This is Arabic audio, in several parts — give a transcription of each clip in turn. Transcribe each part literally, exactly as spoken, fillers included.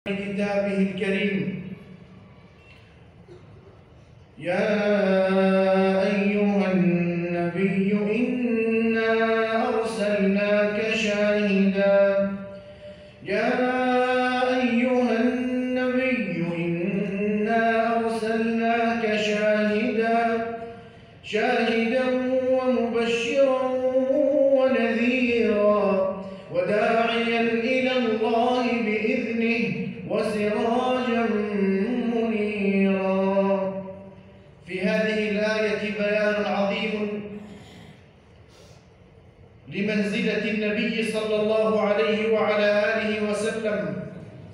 كتابه الكريم. يا أيها النبي إنا أرسلناك شاهدا يا أيها النبي إنا أرسلناك شاهدا شاهدا ومبشرا ونذيرا وداعيا إلى الله بإذنه وسراجا منيرا. في هذه الآية بيان عظيم لمنزلة النبي صلى الله عليه وعلى آله وسلم.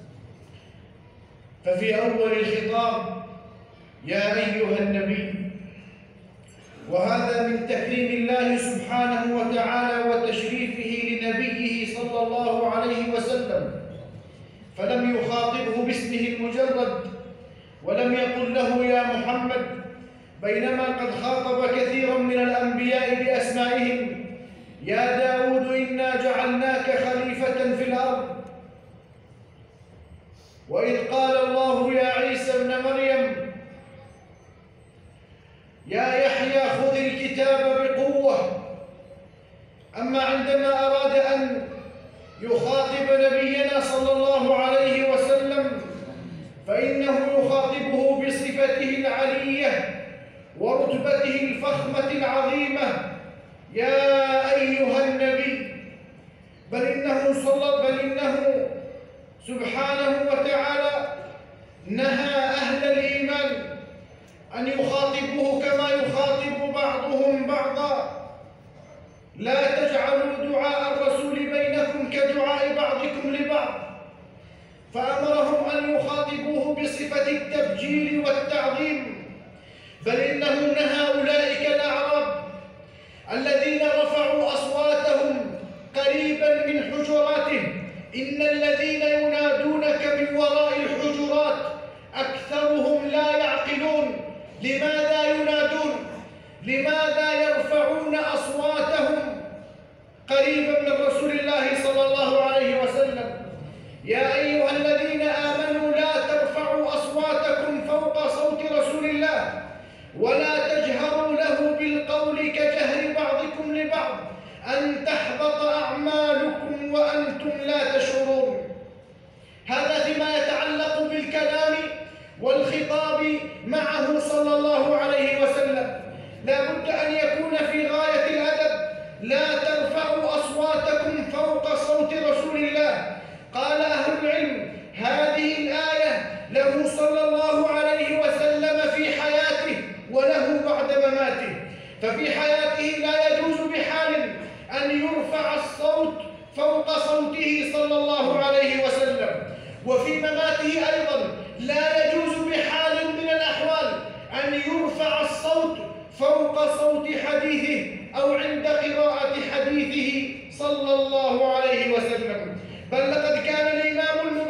ففي أول الخطاب يا أيها النبي، وهذا من تكريم الله سبحانه وتعالى وتشريفه لنبيه صلى الله عليه وسلم، فلم يخاطبه باسمه المجرد ولم يقل له يا محمد، بينما قد خاطب كثيرا من الأنبياء بأسمائهم: يا داود إنا جعلناك خليفة في الأرض. وإذ قال الله يا عيسى ابن مريم يا يحيى خذ الكتاب بقوة. أما عندما أراد أن يخاطب نبينا صلى الله عليه وسلم فإنه يخاطبه بصفته العلية ورتبته الفخمة العظيمة: يا أيها النبي. بل إنه صلى بل إنه سبحانه وتعالى نهى أهل الإيمان أن يخاطبوه كما يخاطب بعضهم بعضا: لا تجعلوا دعاء الرسول بينكم كدعاء بعضكم لبعض. فأمرهم أن يخاطبوه بصفة التبجيل والتعظيم. بل إنه نهى أولئك الأعراب الذين رفعوا أصواتهم قريبا من حجراته: إن الذين ينادونك من وراء الحجرات أكثرهم لا يعقلون. لماذا ينادون؟ لماذا يرفعون أصواتهم قريبا من رسول الله صلى الله عليه وسلم؟ يا أيها الذين آمنوا لا ترفعوا أصواتكم فوق صوت رسول الله ولا تجهروا له بالقول كجهر بعضكم لبعض أن تحبط أعمالكم وأنتم لا تشعرون. هذا فيما يتعلق بالكلام والخطاب معه صلى الله عليه وسلم. لا بد أن يكون في غاية الأدب: لا ترفعوا أصواتكم فوق صوت رسول الله. قال أهل العلم: هذه الآية له صلى الله عليه وسلم في حياته وله بعد مماته. ففي حياته لا يجوز بحال أن يرفع الصوت فوق صوته صلى الله عليه وسلم، وفي مماته أيضا لا يجوز بحال من الأحوال أن يرفع الصوت فوق صوت حديثه أو عند قراءة حديثه صلى الله عليه وسلم. بل لقد كان الإمام